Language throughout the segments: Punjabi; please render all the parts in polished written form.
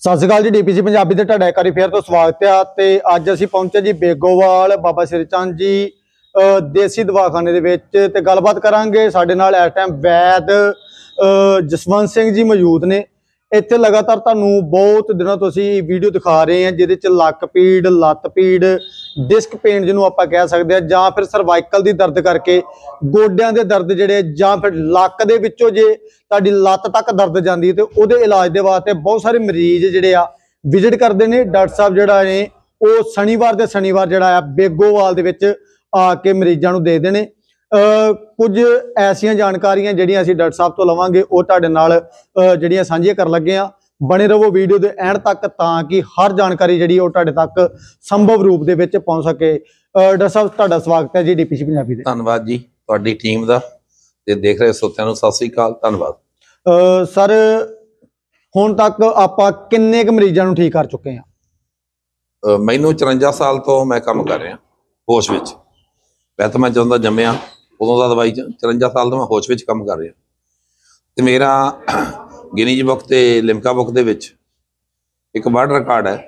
ਸਤਿ ਸ਼੍ਰੀ ਅਕਾਲ ਜੀ। ਡੀਪੀਸੀ ਪੰਜਾਬੀ ਤੇ ਤੁਹਾਡਾ ਇੱਕ ਵਾਰੀ ਫੇਰ ਤੋਂ ਸਵਾਗਤ ਹੈ। ਤੇ ਅੱਜ ਅਸੀਂ ਪਹੁੰਚੇ ਜੀ ਬੇਗੋਵਾਲ ਬਾਬਾ ਸ੍ਰੀ ਚੰਦ ਜੀ ਦੇਸੀ ਦਵਾਖਾਨੇ ਦੇ ਵਿੱਚ ਤੇ ਗੱਲਬਾਤ ਕਰਾਂਗੇ। ਸਾਡੇ ਨਾਲ ਇਸ ਟਾਈਮ ਵੈਦ ਜਸਵੰਤ ਸਿੰਘ ਜੀ ਮੌਜੂਦ ਨੇ। ਇੱਥੇ ਲਗਾਤਾਰ ਤੁਹਾਨੂੰ ਬਹੁਤ ਦਿਨਾਂ ਤੋਂ ਅਸੀਂ ਵੀਡੀਓ ਦਿਖਾ ਰਹੇ ਹਾਂ ਜਿਹਦੇ ਚ ਲੱਕ ਪੀੜ, ਲੱਤ ਪੀੜ, ਡਿਸਕ ਪੇਨ ਜਿਹਨੂੰ ਆਪਾਂ ਕਹਿ ਸਕਦੇ ਹਾਂ, ਜਾਂ ਫਿਰ ਸਰਵਾਈਕਲ ਦੀ ਦਰਦ ਕਰਕੇ ਗੋਡਿਆਂ ਦੇ ਦਰਦ ਜਿਹੜੇ, ਜਾਂ ਫਿਰ ਲੱਕ ਦੇ ਵਿੱਚੋਂ ਜੇ ਤੁਹਾਡੀ ਲੱਤ ਤੱਕ ਦਰਦ ਜਾਂਦੀ ਹੈ ਤੇ ਉਹਦੇ ਇਲਾਜ ਦੇ ਵਾਸਤੇ ਬਹੁਤ ਸਾਰੇ ਮਰੀਜ਼ ਜਿਹੜੇ ਆ ਵਿਜ਼ਿਟ ਕਰਦੇ ਨੇ। ਡਾਕਟਰ ਸਾਹਿਬ ਜਿਹੜਾ ਨੇ ਉਹ ਸ਼ਨੀਵਾਰ ਦੇ ਸ਼ਨੀਵਾਰ ਜਿਹੜਾ ਆ ਬੇਗੋਵਾਲ ਦੇ ਵਿੱਚ ਆ ਕੇ ਮਰੀਜ਼ਾਂ ਨੂੰ ਦੇ ਦੇਣੇ। ਕੁਝ ਐਸੀਆਂ ਜਾਣਕਾਰੀਆਂ ਜਿਹੜੀਆਂ ਅਸੀਂ ਡਾਕਟਰ ਸਾਹਿਬ ਤੋਂ ਲਵਾਂਗੇ ਉਹ ਤੁਹਾਡੇ ਨਾਲ ਜਿਹੜੀਆਂ ਸਾਂਝੀਆਂ ਕਰਨ ਲੱਗੇ ਆ। ਬਣੇ ਰਹੋ ਵੀਡੀਓ ਦੇ ਐਂਡ ਤੱਕ ਤਾਂ ਕਿ ਹਰ ਜਾਣਕਾਰੀ ਜਿਹੜੀ ਉਹ ਤੁਹਾਡੇ ਤੱਕ ਸੰਭਵ ਰੂਪ ਦੇ ਵਿੱਚ ਪਹੁੰਚ ਸਕੇ। ਡਾਕਟਰ ਸਾਹਿਬ ਤੁਹਾਡਾ ਸਵਾਗਤ ਹੈ ਜੀ ਡੀਪੀਸੀ ਪੰਜਾਬੀ ਦੇ। ਧੰਨਵਾਦ ਜੀ ਤੁਹਾਡੀ ਟੀਮ ਦਾ ਤੇ ਦੇਖ ਰਹੇ ਸਰੋਤਿਆਂ ਨੂੰ ਸਤਿ ਸ੍ਰੀ ਅਕਾਲ, ਧੰਨਵਾਦ। ਸਰ ਹੁਣ ਤੱਕ ਆਪਾਂ ਕਿੰਨੇ ਕੁ ਮਰੀਜ਼ਾਂ ਨੂੰ ਠੀਕ ਕਰ ਚੁੱਕੇ ਆ? ਮੈਨੂੰ 54 ਸਾਲ ਤੋਂ ਮੈਂ ਕੰਮ ਕਰ ਰਿਹਾ ਹੋਸ਼ ਵਿੱਚ। ਵੈਸੇ ਤਾਂ ਮੈਂ ਜਦੋਂ ਜੰਮਿਆ ਉਦੋਂ ਦਾ ਦਵਾਈ 54 ਸਾਲ ਤੋਂ ਮੈਂ ਹੋਸ਼ ਵਿੱਚ ਕੰਮ ਕਰ ਰਿਹਾ ਤੇ ਮੇਰਾ ਗਿਨੀਜ਼ ਬੁੱਕ ਤੇ ਲਿਮਕਾ ਬੁੱਕ ਦੇ ਵਿੱਚ ਇੱਕ ਵਰਲਡ ਰਿਕਾਰਡ ਹੈ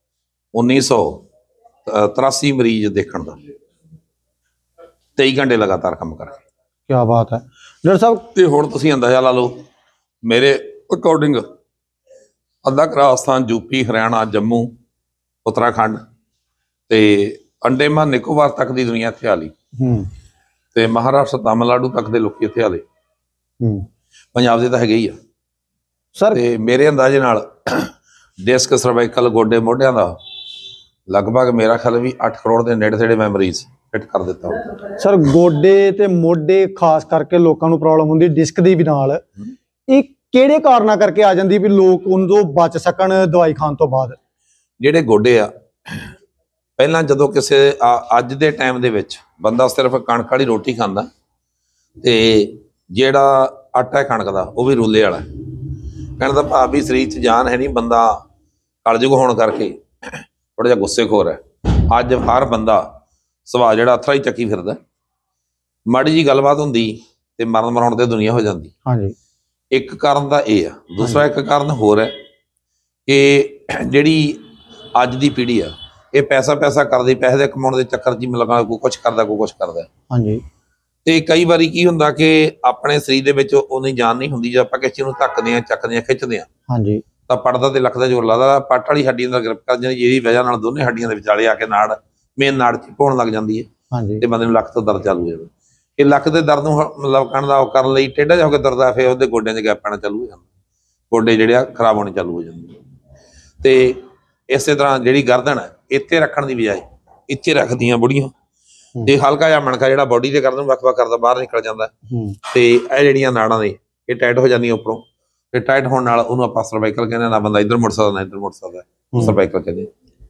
1983 ਮਰੀਜ਼ ਦੇਖਣ ਦਾ, 23 ਘੰਟੇ ਲਗਾਤਾਰ ਕੰਮ ਕਰਕੇ। ਕੀ ਬਾਤ ਹੈ ਡਾਕਟਰ ਸਾਹਿਬ। ਤੇ ਹੁਣ ਤੁਸੀਂ ਅੰਦਾਜ਼ਾ ਲਾ ਲਓ ਮੇਰੇ ਅਕੋਰਡਿੰਗ ਅੱਧਾ ਰਾਜਸਥਾਨ, ਯੂਪੀ, ਹਰਿਆਣਾ, ਜੰਮੂ, ਉੱਤਰਾਖੰਡ ਤੇ ਅੰਡੇਮਾਨ ਨਿਕੋਬਾਰ ਤੱਕ ਦੀ ਦੁਨੀਆ ਇੱਥੇ ਆ ਲਈ ਤੇ ਮਹਾਰਾਸ਼ਟਰ, ਤਾਮਿਲਨਾਡੂ ਤੱਕ ਦੇ ਲੋਕੀ ਇੱਥੇ ਆ ਲਏ। ਪੰਜਾਬ ਦੇ ਤਾਂ ਹੈਗੇ ਹੀ ਆ ਸਰ। ਤੇ ਮੇਰੇ ਅੰਦਾਜ਼ੇ ਨਾਲ ਡਿਸਕ, ਸਰਵਾਈਕਲ, ਗੋਡੇ, ਮੋਢਿਆਂ ਦਾ ਲਗਭਗ ਮੇਰਾ ਖਿਆਲ ਵੀ 8 ਕਰੋੜ ਦੇ ਨੇੜੇ ਤੇੜੇ ਮੈਂ ਮਰੀਜ਼ ਫਿੱਟ ਕਰ ਦਿੱਤਾ। ਸਰ ਗੋਡੇ ਤੇ ਮੋਢੇ ਖਾਸ ਕਰਕੇ ਲੋਕਾਂ ਨੂੰ ਪ੍ਰੋਬਲਮ ਹੁੰਦੀ ਡਿਸਕ ਦੀ ਵੀ ਨਾਲ, ਇਹ ਕਿਹੜੇ ਕਾਰਨਾਂ ਕਰਕੇ ਆ ਜਾਂਦੀ ਵੀ ਲੋਕ ਉਹਨਾਂ ਤੋਂ ਬਚ ਸਕਣ ਦਵਾਈ ਖਾਣ ਤੋਂ ਬਾਅਦ? ਜਿਹੜੇ ਗੋਡੇ ਆ, ਪਹਿਲਾਂ ਜਦੋਂ ਕਿਸੇ ਅੱਜ ਦੇ ਟਾਈਮ ਦੇ ਵਿੱਚ ਬੰਦਾ ਸਿਰਫ ਕਣਕ ਵਾਲੀ ਰੋਟੀ ਖਾਂਦਾ ਤੇ ਜਿਹੜਾ ਆਟਾ ਕਣਕ ਦਾ ਉਹ ਵੀ ਰੂਲੇ ਵਾਲਾ, ਕਹਿਣ ਦਾ ਭਾਵ ਵੀ ਸਰੀਰ 'ਚ ਜਾਨ ਹੈ ਨਹੀਂ, ਬੰਦਾ ਕਲਯੁਗ ਹੋਣ ਕਰਕੇ ਥੋੜਾ ਜਿਹਾ ਗੁੱਸੇਖੋਰ ਹੈ। ਅੱਜ ਹਰ ਬੰਦਾ ਸੁਭਾਅ ਜਿਹੜਾ ਅਥਰਾ ਹੀ ਚੱਕੀ ਫਿਰਦਾ, ਮਾੜੀ ਜੀ ਗੱਲਬਾਤ ਹੁੰਦੀ ਤੇ ਮਰਨ ਮਰਾਉਣ ਤੇ ਦੁਨੀਆ ਹੋ ਜਾਂਦੀ। ਹਾਂਜੀ, ਇੱਕ ਕਾਰਨ ਤਾਂ ਇਹ ਆ। ਦੂਸਰਾ ਇੱਕ ਕਾਰਨ ਹੋਰ ਹੈ ਕਿ ਜਿਹੜੀ ਅੱਜ ਦੀ ਪੀੜ੍ਹੀ ਆ ਇਹ ਪੈਸਾ ਕਰਦੀ, ਪੈਸੇ ਦੇ ਕਮਾਉਣ ਦੇ ਚੱਕਰ 'ਚ ਹੀ ਲਗਾ ਕੋਈ ਕੁਛ ਕਰਦਾ, ਕੋਈ ਕੁਛ ਕਰਦਾ। ਹਾਂਜੀ। ਤੇ ਕਈ ਵਾਰੀ ਕੀ ਹੁੰਦਾ ਕਿ ਆਪਣੇ ਸਰੀਰ ਦੇ ਵਿੱਚ ਉਨੀ ਜਾਨ ਨਹੀਂ ਹੁੰਦੀ, ਜੇ ਆਪਾਂ ਕਿਸੇ ਚੀਜ਼ ਨੂੰ ਧੱਕਦੇ ਹਾਂ, ਚੱਕਦੇ ਹਾਂ, ਖਿੱਚਦੇ ਹਾਂ, ਹਾਂਜੀ, ਤਾਂ ਪੜਦਾ ਤੇ ਲੱਕ ਦਾ ਜ਼ੋਰ ਲੱਗਦਾ, ਪੱਟ ਵਾਲੀ ਹੱਡੀ ਨਾਲ ਗ੍ਰਿਪ ਕਰ ਜਾਂਦੀ, ਜਿਹਦੀ ਵਜ੍ਹਾ ਨਾਲ ਦੋਨੇ ਹੱਡੀਆਂ ਦੇ ਵਿਚਾਲੇ ਆ ਕੇ ਨਾੜ, ਮੇਨ ਨਾੜ ਹੋਣ ਲੱਗ ਜਾਂਦੀ ਹੈ। ਹਾਂਜੀ। ਤੇ ਬੰਦੇ ਨੂੰ ਲੱਕ ਤੋਂ ਦਰਦ ਚਾਲੂ ਹੋ ਜਾਂਦਾ। ਇਹ ਲੱਕ ਦੇ ਦਰਦ ਨੂੰ ਮਤਲਬ ਕਰਨ ਲਈ ਟੇਢਾ ਜਿਹਾ ਹੋ ਕੇ ਦਰਦ ਫਿਰ ਉਹਦੇ ਗੋਡਿਆਂ 'ਚ ਗੈਪ ਪੈਣਾ ਚਾਲੂ ਹੋ ਜਾਂਦਾ, ਗੋਡੇ ਜਿਹੜੇ ਆ ਖਰਾਬ ਹੋਣੇ ਚਾਲੂ ਹੋ ਜਾਂਦੇ। ਤੇ ਇਸੇ ਤਰ੍ਹਾਂ ਜਿਹੜੀ ਗਰਦਨ ਹੈ ਇੱਥੇ ਰੱਖਣ ਦੀ ਬਜਾਏ ਇੱਥੇ ਰੱਖਦੀਆਂ ਬੁੜੀਆਂ ਤੇ ਹਲਕਾ ਜਿਹਾ ਮਣਕਾ ਜਿਹੜਾ ਬੋਡੀ ਦੇ ਗਰਦਨ ਵੱਖ-ਵੱਖ ਕਰਦਾ ਬਾਹਰ ਨਿਕਲ ਜਾਂਦਾ ਤੇ ਇਹ ਜਿਹੜੀਆਂ ਨਾੜਾਂ ਨੇ ਇਹ ਟਾਈਟ ਹੋ ਜਾਂਦੀਆਂ ਉੱਪਰੋਂ, ਤੇ ਟਾਈਟ ਹੋਣ ਨਾਲ ਉਹਨੂੰ ਆਪਾਂ ਸਰਵਾਈਕਲ ਕਹਿੰਦੇ, ਨਾ ਬੰਦਾ ਇੱਧਰ ਮੁੜ ਸਕਦਾ ਨਾ ਇੱਧਰ ਮੁੜ ਸਕਦਾ, ਸਰਵਾਈਕਲ ਕਹਿੰਦੇ।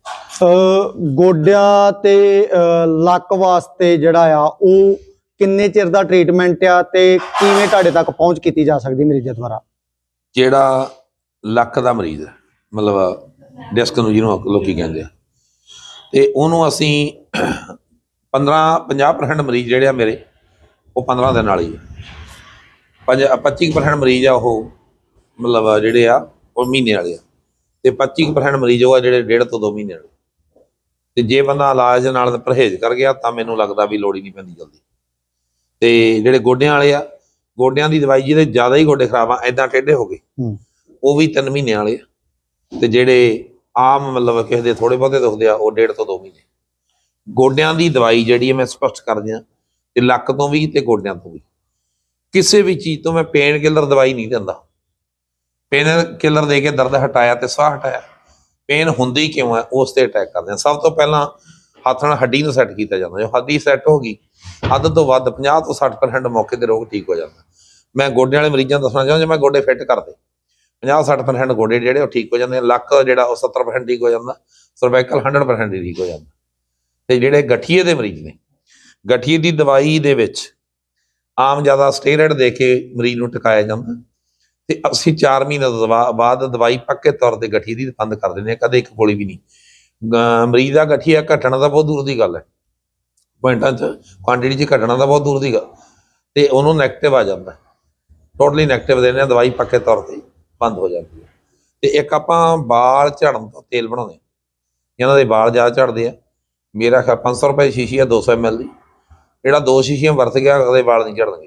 ਗੋਡਿਆਂ ਤੇ ਲੱਕ ਵਾਸਤੇ ਜਿਹੜਾ ਆ ਉਹ ਕਿੰਨੇ ਚਿਰ ਦਾ ਟ੍ਰੀਟਮੈਂਟ ਆ ਤੇ ਕਿਵੇਂ ਤੁਹਾਡੇ ਤੱਕ ਪਹੁੰਚ ਕੀਤੀ ਜਾ ਸਕਦੀ ਮਰੀਜ਼ਾਂ ਦੁਆਰਾ? ਜਿਹੜਾ ਲੱਕ ਦਾ ਮਰੀਜ਼ ਹੈ, ਮਤਲਬ ਡਿਸਕ ਨੂੰ ਜਿਹਨੂੰ ਲੋਕੀ ਕਹਿੰਦੇ ਆ, ਤੇ ਉਹਨੂੰ ਅਸੀਂ 50% ਮਰੀਜ਼ ਜਿਹੜੇ ਆ ਮੇਰੇ ਉਹ 15 ਦਿਨ ਵਾਲੀ ਆ, 25% ਮਰੀਜ਼ ਆ ਉਹ ਮਤਲਬ ਜਿਹੜੇ ਆ ਉਹ ਮਹੀਨੇ ਵਾਲੇ ਆ, ਤੇ 25% ਮਰੀਜ਼ ਉਹ ਆ ਜਿਹੜੇ 1.5 ਤੋਂ 2 ਮਹੀਨੇ ਵਾਲੇ। ਤੇ ਜੇ ਬੰਦਾ ਇਲਾਜ ਨਾਲ ਪਰਹੇਜ਼ ਕਰ ਗਿਆ ਤਾਂ ਮੈਨੂੰ ਲੱਗਦਾ ਵੀ ਲੋੜ ਹੀ ਨਹੀਂ ਪੈਂਦੀ ਜਲਦੀ। ਤੇ ਜਿਹੜੇ ਗੋਡਿਆਂ ਵਾਲੇ ਆ, ਗੋਡਿਆਂ ਦੀ ਦਵਾਈ ਜਿਹਦੇ ਜ਼ਿਆਦਾ ਹੀ ਗੋਡੇ ਖਰਾਬ ਆ, ਏਦਾਂ ਟੇਢੇ ਹੋ ਗਏ, ਉਹ ਵੀ 3 ਮਹੀਨੇ ਵਾਲੇ ਆ। ਤੇ ਜਿਹੜੇ ਆਮ ਮਤਲਬ ਕਿਸੇ ਦੇ ਥੋੜੇ ਬਹੁਤੇ ਦੁਖਦੇ ਆ ਉਹ 1.5 ਤੋਂ 2 ਮਹੀਨੇ। ਗੋਡਿਆਂ ਦੀ ਦਵਾਈ ਜਿਹੜੀ ਹੈ ਮੈਂ ਸਪਸ਼ਟ ਕਰ ਦਿਆਂ, ਤੇ ਲੱਕ ਤੋਂ ਵੀ ਤੇ ਗੋਡਿਆਂ ਤੋਂ ਵੀ ਕਿਸੇ ਵੀ ਚੀਜ਼ ਤੋਂ ਮੈਂ ਪੇਨ ਕਿਲਰ ਦਵਾਈ ਨਹੀਂ ਦਿੰਦਾ। ਪੇਨ ਕਿਲਰ ਦੇ ਕੇ ਦਰਦ ਹਟਾਇਆ ਤੇ ਸਾਹ ਹਟਾਇਆ, ਪੇਨ ਹੁੰਦੀ ਕਿਉਂ ਹੈ ਉਸ ਤੇ ਅਟੈਕ ਕਰਦੇ ਹਾਂ। ਸਭ ਤੋਂ ਪਹਿਲਾਂ ਹੱਥ ਨਾਲ ਹੱਡੀ ਨੂੰ ਸੈੱਟ ਕੀਤਾ ਜਾਂਦਾ, ਜੋ ਹੱਡੀ ਸੈੱਟ ਹੋ ਗਈ ਹੱਦ ਤੋਂ ਵੱਧ 50 ਤੋਂ 60% ਮੌਕੇ ਤੇ ਰੋਗ ਠੀਕ ਹੋ ਜਾਂਦਾ। ਮੈਂ ਗੋਡਿਆਂ ਵਾਲੇ ਮਰੀਜ਼ਾਂ ਨੂੰ ਦੱਸਣਾ ਚਾਹੁੰਦਾ, ਜੇ ਮੈਂ ਗੋਡੇ ਫਿੱਟ ਕਰਦੇ 50-60% ਗੋਡੇ ਜਿਹੜੇ ਉਹ ਠੀਕ ਹੋ ਜਾਂਦੇ, ਲੱਕ ਜਿਹੜਾ ਉਹ 70% ਠੀਕ ਹੋ ਜਾਂਦਾ, ਸਰਵਾਈਕਲ 100% ਠੀਕ ਹੋ ਜਾਂਦਾ। ਤੇ ਜਿਹੜੇ ਗਠੀਏ ਦੇ ਮਰੀਜ਼ ਨੇ, ਗਠੀਏ ਦੀ ਦਵਾਈ ਦੇ ਵਿੱਚ ਆਮ ਜ਼ਿਆਦਾ ਸਟੇਰੋਇਡ ਦੇ ਕੇ ਮਰੀਜ਼ ਨੂੰ ਟਿਕਾਇਆ ਜਾਂਦਾ, ਤੇ ਅਸੀਂ 4 ਮਹੀਨੇ ਤੋਂ ਬਾਅਦ ਦਵਾਈ ਪੱਕੇ ਤੌਰ ਤੇ ਗਠੀਏ ਦੀ ਬੰਦ ਕਰ ਦਿੰਦੇ ਹਾਂ, ਕਦੇ ਇੱਕ ਗੋਲੀ ਵੀ ਨਹੀਂ। ਮਰੀਜ਼ ਦਾ ਗਠੀਆ ਘਟਣਾ ਤਾਂ ਬਹੁਤ ਦੂਰ ਦੀ ਗੱਲ ਹੈ, ਪੁਆਇੰਟਾਂ 'ਚ ਕੁਆਂਟਿਟੀ 'ਚ ਘਟਣਾ ਤਾਂ ਬਹੁਤ ਦੂਰ ਦੀ ਗੱਲ, ਤੇ ਉਹਨੂੰ ਨੈਗੇਟਿਵ ਆ ਜਾਂਦਾ, ਟੋਟਲੀ ਨੈਗੇਟਿਵ ਦਿੰਦੇ ਹਾਂ, ਦਵਾਈ ਪੱਕੇ ਤੌਰ ਤੇ ਬੰਦ ਹੋ ਜਾਂਦੀ ਹੈ। ਤੇ ਇੱਕ ਆਪਾਂ ਵਾਲ ਝੜਨ ਦਾ ਤੇਲ ਬਣਾਉਂਦੇ, ਇਹਨਾਂ ਦੇ ਵਾਲ ਜ਼ਿਆਦਾ ਝੜਦੇ ਆ। ਮੇਰਾ ਖਿਆਲ 500 ਰੁਪਏ ਦੀ ਸ਼ੀਸ਼ੀ ਆ 200 ml ਦੀ, ਜਿਹੜਾ 2 ਸ਼ੀਸ਼ੀਆਂ ਵਰਤ ਗਿਆ ਉਹਦੇ ਵਾਲ ਨਹੀਂ ਝੜਨਗੇ।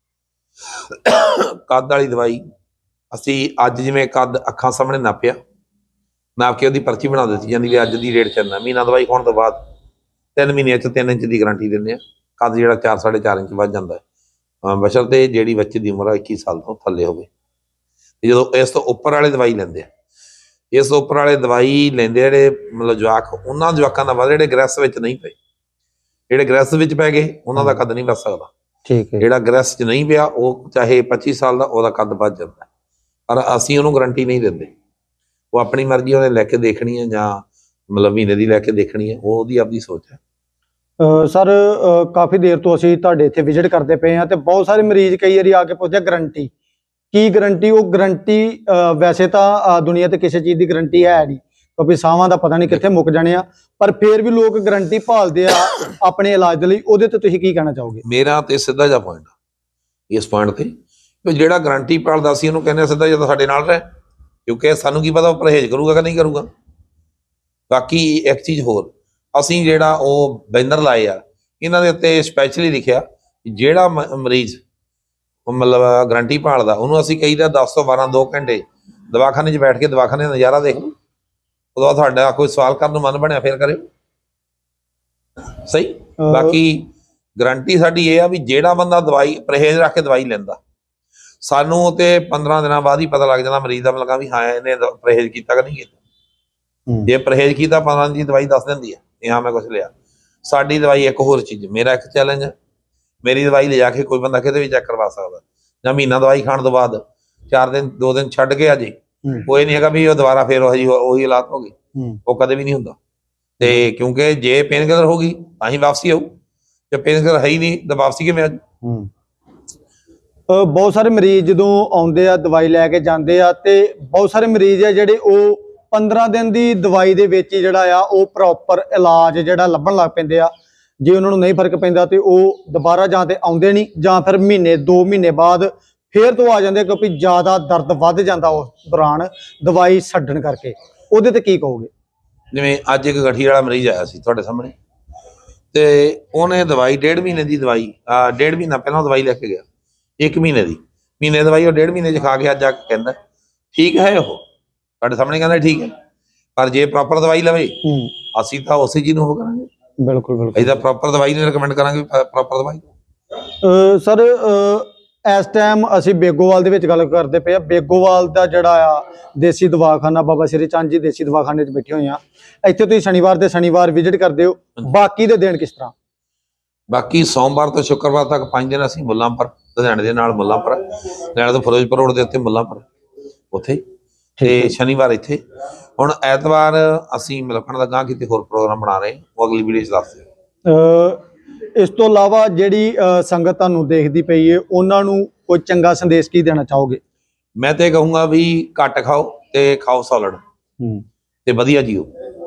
ਕੱਦ ਵਾਲੀ ਦਵਾਈ ਅਸੀਂ ਅੱਜ ਜਿਵੇਂ ਕੱਦ ਅੱਖਾਂ ਸਾਹਮਣੇ ਨਾਪਿਆ, ਨਾਪ ਕੇ ਉਹਦੀ ਪਰਚੀ ਬਣਾ ਦਿੱਤੀ ਜਾਂਦੀ ਵੀ ਅੱਜ ਦੀ ਰੇਟ ਚੱਲਣਾ। ਮਹੀਨਾ ਦਵਾਈ ਖਾਣ ਤੋਂ ਬਾਅਦ 3 ਮਹੀਨਿਆਂ 'ਚ 3 ਇੰਚ ਦੀ ਗਰੰਟੀ ਦਿੰਦੇ ਆ। ਕੱਦ ਜਿਹੜਾ 4 4.5 ਇੰਚ ਵੱਧ ਜਾਂਦਾ ਹੈ, ਬਸ਼ਰਤੇ ਜਿਹੜੀ ਬੱਚੇ ਦੀ ਉਮਰ 21 ਸਾਲ ਤੋਂ ਥੱਲੇ ਹੋਵੇ। ਤੇ ਜਦੋਂ ਇਸ ਤੋਂ ਉੱਪਰ ਵਾਲੇ ਦਵਾਈ ਲੈਂਦੇ ਆ, ਇਸ ਤੋਂ ਉੱਪਰ ਵਾਲੇ ਦਵਾਈ ਲੈਂਦੇ ਜਿਹੜੇ ਮਤਲਬ ਜਵਾਕ, ਉਹਨਾਂ ਜਵਾਕਾਂ ਦਾ ਵੱਧ ਜਿਹੜੇ ਗ੍ਰੈਸ ਵਿੱਚ ਨਹੀਂ ਪਏ। ਜਿਹੜੇ ਗ੍ਰੈਸ ਵਿੱਚ ਪੈ ਗਏ ਉਹਨਾਂ ਦਾ ਕੱਦ ਨਹੀਂ ਵੱਧ ਸਕਦਾ। ਠੀਕ ਹੈ। ਜਿਹੜਾ ਗ੍ਰੈਸ 'ਚ ਨਹੀਂ ਪਿਆ ਉਹ ਚਾਹੇ 25 ਸਾਲ ਦਾ, ਉਹਦਾ ਕੱਦ ਵੱਧ ਜਾਂਦਾ। ਪਰ ਅਸੀਂ ਉਹਨੂੰ ਗਰੰਟੀ ਨਹੀਂ ਦਿੰਦੇ, ਉਹ ਆਪਣੀ ਮਰਜ਼ੀ ਉਹਨੇ ਲੈ ਕੇ ਦੇਖਣੀ ਹੈ ਜਾਂ ਮਤਲਬ ਮਹੀਨੇ ਦੀ ਲੈ ਕੇ ਦੇਖਣੀ ਹੈ, ਉਹ ਉਹਦੀ ਆਪਣੀ ਸੋਚ ਹੈ। ਸਰ ਕਾਫੀ ਦੇਰ ਤੋਂ ਅਸੀਂ ਤੁਹਾਡੇ ਇੱਥੇ ਵਿਜ਼ਿਟ ਕਰਦੇ ਪਏ ਹਾਂ ਤੇ ਬਹੁਤ ਸਾਰੇ ਮਰੀਜ਼ ਕਈ ਵਾਰੀ ਆ ਕੇ ਪੁੱਛਦੇ ਗਰੰਟੀ ਕੀ ਗਰੰਟੀ। ਉਹ ਗਰੰਟੀ ਵੈਸੇ ਤਾਂ ਦੁਨੀਆ ਤੇ ਕਿਸੇ ਚੀਜ਼ ਦੀ ਗਰੰਟੀ ਹੈ ਨਹੀਂ, ਕਿਉਂਕਿ ਸਾਹਾਂ ਦਾ ਪਤਾ ਨਹੀਂ ਕਿੱਥੇ ਮੁੱਕ ਜਾਣੇ ਆ, ਪਰ ਫਿਰ ਵੀ ਲੋਕ ਗਰੰਟੀ ਭਾਲਦੇ ਆ ਆਪਣੇ ਇਲਾਜ ਦੇ ਲਈ। ਉਹਦੇ ਤੇ ਤੁਸੀਂ ਕੀ ਕਹਿਣਾ ਚਾਹੋਗੇ? ਮੇਰਾ ਤੇ ਸਿੱਧਾ ਜਿਹਾ ਪੁਆਇੰਟ ਇਸ ਪੁਆਇੰਟ ਤੇ ਕਿ ਜਿਹੜਾ ਗਰੰਟੀ ਭਾਲਦਾ ਸੀ ਉਹਨੂੰ ਕਹਿੰਦੇ ਸਿੱਧਾ ਜਦੋਂ ਸਾਡੇ ਨਾਲ ਰਹਿ, ਕਿਉਂਕਿ ਸਾਨੂੰ ਕੀ ਪਤਾ ਉਹ ਪਰਹੇਜ਼ ਕਰੂਗਾ ਕਿ ਨਹੀਂ ਕਰੂਗਾ। ਬਾਕੀ ਇੱਕ ਚੀਜ਼ ਹੋਰ, ਅਸੀਂ ਜਿਹੜਾ ਉਹ ਬੈਨਰ ਲਾਏ ਆ ਇਹਨਾਂ ਦੇ ਉੱਤੇ ਸਪੈਸ਼ਲੀ ਲਿਖਿਆ ਜਿਹੜਾ ਮਰੀਜ਼ ਮਤਲਬ ਗਰੰਟੀ ਭਾਲਦਾ ਉਹਨੂੰ ਅਸੀਂ ਕਹੀਦਾ 10 ਤੋਂ 12 2 ਘੰਟੇ ਦਵਾਖਾਨੇ 'ਚ ਬੈਠ ਕੇ ਦਵਾਖਾਨੇ ਦਾ ਨਜ਼ਾਰਾ ਦੇਖ ਲਓ। ਉਦੋਂ ਬਾਅਦ ਤੁਹਾਡਾ ਕੋਈ ਸਵਾਲ ਕਰਨ ਨੂੰ ਮਨ ਬਣਿਆ ਫਿਰ ਕਰਿਓ। ਸਹੀ। ਬਾਕੀ ਗਰੰਟੀ ਸਾਡੀ ਇਹ ਆ ਵੀ ਜਿਹੜਾ ਬੰਦਾ ਦਵਾਈ ਪਰਹੇਜ਼ ਰੱਖ ਕੇ ਦਵਾਈ ਲੈਂਦਾ, ਸਾਨੂੰ ਤੇ 15 ਦਿਨਾਂ ਬਾਅਦ ਹੀ ਪਤਾ ਲੱਗ ਜਾਂਦਾ ਮਰੀਜ਼ ਦਾ, ਮਤਲਬ ਵੀ ਹਾਂ ਇਹਨੇ ਪਰਹੇਜ਼ ਕੀਤਾ ਕਿ ਨਹੀਂ ਕੀਤਾ। ਜੇ ਪਰਹੇਜ਼ ਕੀਤਾ 15 ਦੀ ਦਵਾਈ ਦੱਸ ਦਿੰਦੀ ਹੈ ਇਹ ਹਾਂ ਮੈਂ ਕੁਛ ਲਿਆ। ਸਾਡੀ ਦਵਾਈ ਇੱਕ ਹੋਰ ਚੀਜ਼, ਮੇਰਾ ਇੱਕ ਚੈਲੰਜ ਹੈ, ਮੇਰੀ ਦਵਾਈ ਲਿਜਾ ਕੇ ਕੋਈ ਬੰਦਾ ਕਿਤੇ ਵੀ ਚੈੱਕ ਕਰਵਾ ਸਕਦਾ, ਜਾਂ ਮਹੀਨਾ ਦਵਾਈ ਖਾਣ ਤੋਂ ਬਾਅਦ 4 ਦਿਨ 2 ਦਿਨ ਛੱਡ ਕੇ ਆ ਜੇ, ਕੋਈ ਨਹੀਂ ਹੈਗਾ ਵੀ ਉਹ ਦੁਬਾਰਾ ਫਿਰ ਉਹੀ ਹਾਲਾਤ ਹੋ ਗਏ, ਉਹ ਕਦੇ ਵੀ ਨਹੀਂ ਹੁੰਦਾ। ਤੇ ਕਿਉਂਕਿ ਜੇ ਪੇਨ ਕਿਲਰ ਹੋ ਗਈ ਤਾਂ ਹੀ ਵਾਪਸੀ ਆਊ, ਜੇ ਪੇਨ ਕਿਲਰ ਹੈ ਹੀ ਨਹੀਂ ਤਾਂ ਵਾਪਸੀ ਕਿਵੇਂ ਆ? ਬਹੁਤ ਸਾਰੇ ਮਰੀਜ਼ ਜਦੋਂ ਆਉਂਦੇ ਆ ਦਵਾਈ ਲੈ ਕੇ ਜਾਂਦੇ ਆ, ਤੇ ਬਹੁਤ ਸਾਰੇ ਮਰੀਜ਼ ਆ ਜਿਹੜੇ ਉਹ 15 ਦਿਨ ਦੀ ਦਵਾਈ ਦੇ ਵਿੱਚ ਹੀ ਜਿਹੜਾ ਆ ਉਹ ਪ੍ਰੋਪਰ ਇਲਾਜ ਜਿਹੜਾ ਲੱਭਣ ਲੱਗ ਪੈਂਦੇ ਆ। ਜੇ ਉਹਨਾਂ ਨੂੰ ਨਹੀਂ ਫਰਕ ਪੈਂਦਾ ਤੇ ਉਹ ਦੁਬਾਰਾ ਜਾਂ ਤੇ ਆਉਂਦੇ ਨਹੀਂ, ਜਾਂ ਫਿਰ ਮਹੀਨੇ 2 ਮਹੀਨੇ ਬਾਅਦ ਫੇਰ ਤੋਂ ਆ ਜਾਂਦੇ, ਕਿਉਂਕਿ ਜ਼ਿਆਦਾ ਦਰਦ ਵੱਧ ਜਾਂਦਾ ਉਸ ਦੌਰਾਨ ਦਵਾਈ ਛੱਡਣ ਕਰਕੇ। ਉਹਦੇ ਤੇ ਕੀ ਕਹੋਗੇ? ਜਿਵੇਂ ਅੱਜ ਇੱਕ ਗਠੀਏ ਵਾਲਾ ਮਰੀਜ਼ ਆਇਆ ਸੀ ਤੁਹਾਡੇ ਸਾਹਮਣੇ, ਤੇ ਉਹਨੇ ਦਵਾਈ 1.5 ਮਹੀਨੇ ਦੀ ਦਵਾਈ 1.5 ਮਹੀਨਾ ਪਹਿਲਾਂ ਦਵਾਈ ਲੈ ਕੇ ਗਿਆ, 1 ਮਹੀਨੇ ਦੀ ਦਵਾਈ ਉਹ 1.5 ਮਹੀਨੇ 'ਚ ਖਾ ਕੇ ਅੱਜ ਆ ਕੇ ਕਹਿੰਦਾ ਠੀਕ ਹੈ। ਉਹ ਤੁਹਾਡੇ ਸਾਹਮਣੇ ਕਹਿੰਦਾ ਠੀਕ ਹੈ, ਪਰ ਜੇ ਪ੍ਰੋਪਰ ਦਵਾਈ ਲਵੇ ਅਸੀਂ ਤਾਂ ਉਸੇ ਚੀਜ਼ ਨੂੰ ਉਹ ਕਰਾਂਗੇ। ਬਿਲਕੁਲ ਬਿਲਕੁਲ, ਅਸੀਂ ਤਾਂ ਪ੍ਰੋਪਰ ਦਵਾਈ ਨੂੰ ਰਿਕਮੈਂਡ ਕਰਾਂਗੇ, ਪ੍ਰੋਪਰ ਦਵਾਈ। ਸਰ ਇਸ ਟਾਈਮ ਅਸੀਂ ਬੇਗੋਵਾਲ ਦੇ ਵਿੱਚ ਗੱਲ ਕਰਦੇ ਪਏ ਆ। ਬੇਗੋਵਾਲ ਦਾ ਜਿਹੜਾ ਆ ਦੇਸੀ ਦਵਾਖਾਨਾ ਬਾਬਾ ਸ਼੍ਰੀ ਚੰਦ ਜੀ ਦੇਸੀ ਦਵਾਖਾਨੇ 'ਚ ਬੈਠੇ ਹੋਏ ਆ। ਇੱਥੇ ਤੁਸੀਂ ਸ਼ਨੀਵਾਰ ਦੇ ਸ਼ਨੀਵਾਰ ਵਿਜ਼ਿਟ ਕਰਦੇ ਹੋ, ਬਾਕੀ ਦੇ ਦਿਨ ਕਿਸ ਤਰ੍ਹਾਂ? ਬਾਕੀ ਸੋਮਵਾਰ ਤੋਂ ਸ਼ੁੱਕਰਵਾਰ ਤੱਕ 5 ਦਿਨ ਅਸੀਂ ਮੁੱਲਾਂਪੁਰ, ਲੁਧਿਆਣੇ ਦੇ ਨਾਲ ਮੁੱਲਾਂਪੁਰ, ਲੁਧਿਆਣੇ ਤੋਂ ਫਿਰੋਜ਼ਪੁਰ ਰੋਡ ਦੇ ਉੱਤੇ ਮੁੱਲਾਂਪੁਰ ਉੱਥੇ, ਤੇ ਸ਼ਨੀਵਾਰ ਇੱਥੇ। ਹੁਣ ਐਤਵਾਰ ਅਸੀਂ ਮਿਲਖਣ ਦਾ ਗਾਂ ਕਿਤੇ ਹੋਰ ਪ੍ਰੋਗਰਾਮ ਬਣਾ ਰਹੇ, ਉਹ ਅਗਲੀ ਵੀਡੀਓ 'ਚ ਦੱਸਦੇ। ਇਸ ਤੋਂ ਇਲਾਵਾ ਜਿਹੜੀ ਸੰਗਤ ਤੁਹਾਨੂੰ ਦੇਖਦੀ ਪਈ ਹੈ ਉਹਨਾਂ ਨੂੰ ਕੋਈ ਚੰਗਾ ਸੰਦੇਸ਼ ਕੀ ਦੇਣਾ ਚਾਹੋਗੇ? ਮੈਂ ਤੇ ਕਹੂੰਗਾ ਵੀ ਘੱਟ ਖਾਓ ਤੇ ਖਾਓ ਸੈਲਡ ਤੇ ਵਧੀਆ ਜੀਓ।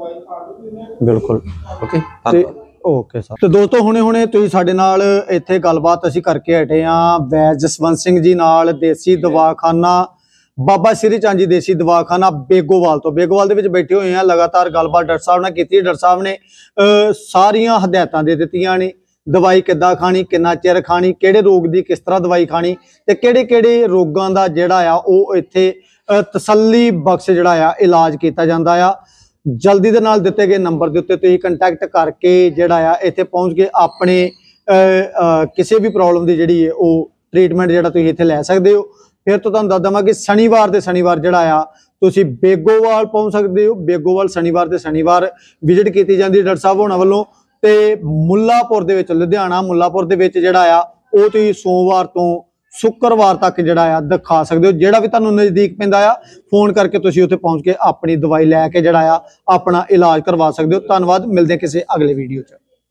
ਬਿਲਕੁਲ। Okay okay sir. ਤੇ ਦੋਸਤੋ ਹੁਣੇ ਤੁਸੀਂ ਸਾਡੇ ਨਾਲ ਇੱਥੇ ਗੱਲਬਾਤ ਅਸੀਂ ਕਰਕੇ ਹਟੇ ਆ ਵੈਦ ਜਸਵੰਤ ਸਿੰਘ ਜੀ ਨਾਲ, ਦੇਸੀ ਦਵਾਖਾਨਾ ਬਾਬਾ ਸ਼੍ਰੀ ਚੰਦ ਜੀ ਦੇਸੀ ਦਵਾਖਾਨਾ ਬੇਗੋਵਾਲ ਤੋਂ। ਬੇਗੋਵਾਲ ਦੇ ਵਿੱਚ ਬੈਠੇ ਹੋਏ ਆ, ਲਗਾਤਾਰ ਗੱਲਬਾਤ ਡਾਕਟਰ ਸਾਹਿਬ ਨਾਲ ਕੀਤੀ। ਡਾਕਟਰ ਸਾਹਿਬ ਨੇ ਸਾਰੀਆਂ ਹਦਾਇਤਾਂ ਦੇ ਦਿੱਤੀਆਂ ਨੇ, ਦਵਾਈ ਕਿੱਦਾਂ ਖਾਣੀ, ਕਿੰਨਾ ਚਿਰ ਖਾਣੀ, ਕਿਹੜੇ ਰੋਗ ਦੀ ਕਿਸ ਤਰ੍ਹਾਂ ਦਵਾਈ ਖਾਣੀ, ਤੇ ਕਿਹੜੇ ਰੋਗਾਂ ਦਾ ਜਿਹੜਾ ਆ ਉਹ ਇੱਥੇ ਤਸੱਲੀ ਬਖਸ਼ ਜਿਹੜਾ ਆ ਇਲਾਜ ਕੀਤਾ ਜਾਂਦਾ ਆ। ਜਲਦੀ ਦੇ ਨਾਲ ਦਿੱਤੇ ਗਏ ਨੰਬਰ ਦੇ ਉੱਤੇ ਤੁਸੀਂ ਕੰਟੈਕਟ ਕਰਕੇ ਜਿਹੜਾ ਆ ਇੱਥੇ ਪਹੁੰਚ ਕੇ ਆਪਣੇ ਕਿਸੇ ਵੀ ਪ੍ਰੋਬਲਮ ਦੀ ਜਿਹੜੀ ਹੈ ਉਹ ਟ੍ਰੀਟਮੈਂਟ ਜਿਹੜਾ ਤੁਸੀਂ ਇੱਥੇ ਲੈ ਸਕਦੇ ਹੋ। ਫਿਰ ਤੋਂ ਤੁਹਾਨੂੰ ਦੱਸ ਦੇਵਾਂ ਕਿ ਸ਼ਨੀਵਾਰ ਦੇ ਸ਼ਨੀਵਾਰ ਜਿਹੜਾ ਆ ਤੁਸੀਂ ਬੇਗੋਵਾਲ ਪਹੁੰਚ ਸਕਦੇ ਹੋ। ਬੇਗੋਵਾਲ ਸ਼ਨੀਵਾਰ ਦੇ ਸ਼ਨੀਵਾਰ ਵਿਜ਼ਿਟ ਕੀਤੀ ਜਾਂਦੀ ਡਾਕਟਰ ਸਾਹਿਬ ਹੋਣਾ ਵੱਲੋਂ। ਤੇ ਮੁੱਲਾਂਪੁਰ ਦੇ ਵਿੱਚ, ਲੁਧਿਆਣਾ ਮੁੱਲਾਂਪੁਰ ਦੇ ਵਿੱਚ ਜਿਹੜਾ ਆ ਉਹ ਤੁਸੀਂ ਸੋਮਵਾਰ ਤੋਂ ਸ਼ੁੱਕਰਵਾਰ ਤੱਕ ਜਿਹੜਾ ਆ ਦਿਖਾ ਸਕਦੇ ਹੋ। ਜਿਹੜਾ ਵੀ ਤੁਹਾਨੂੰ ਨਜ਼ਦੀਕ ਪੈਂਦਾ ਆ ਫੋਨ ਕਰਕੇ ਤੁਸੀਂ ਉੱਥੇ ਪਹੁੰਚ ਕੇ ਆਪਣੀ ਦਵਾਈ ਲੈ ਕੇ ਜਿਹੜਾ ਆ ਆਪਣਾ ਇਲਾਜ ਕਰਵਾ ਸਕਦੇ ਹੋ। ਧੰਨਵਾਦ, ਮਿਲਦੇ ਕਿਸੇ ਅਗਲੇ ਵੀਡੀਓ 'ਚ।